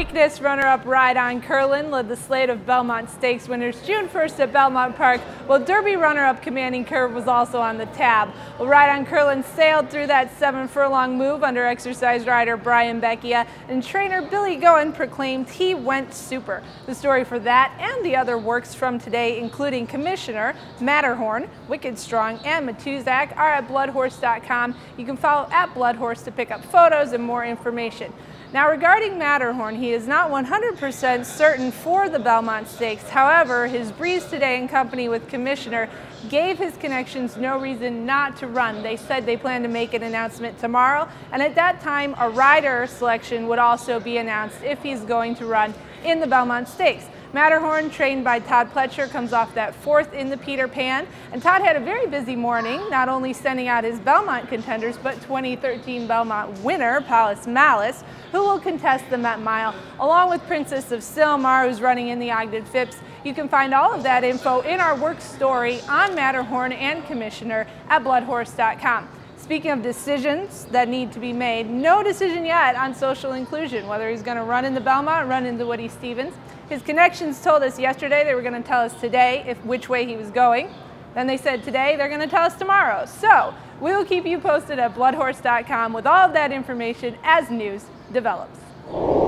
Preakness runner-up Ride On Curlin led the slate of Belmont Stakes winners June 1st at Belmont Park, while Derby runner-up Commanding Curve was also on the tab. Well, Ride On Curlin sailed through that 7-furlong move under exercise rider Brian Becchia, and trainer Billy Goen proclaimed he went super. The story for that and the other works from today, including Commissioner, Matterhorn, Wicked Strong, and Matuzak, are at bloodhorse.com. You can follow at Bloodhorse to pick up photos and more information. Now, regarding Matterhorn, he is not 100% certain for the Belmont Stakes. However, his breeze today in company with Commissioner gave his connections no reason not to run. They said they plan to make an announcement tomorrow, and at that time, a rider selection would also be announced if he's going to run in the Belmont Stakes. Matterhorn, trained by Todd Pletcher, comes off that 4th in the Peter Pan, and Todd had a very busy morning, not only sending out his Belmont contenders, but 2013 Belmont winner, Malice, who will contest the Met Mile, along with Princess of Sylmar, who's running in the Ogden Phipps. You can find all of that info in our work story on Matterhorn and Commissioner at bloodhorse.com. Speaking of decisions that need to be made, no decision yet on social inclusion, whether he's going to run in the Belmont or run in the Woody Stevens. His connections told us yesterday they were going to tell us today which way he was going. Then they said today they're going to tell us tomorrow. So we will keep you posted at bloodhorse.com with all of that information as news develops.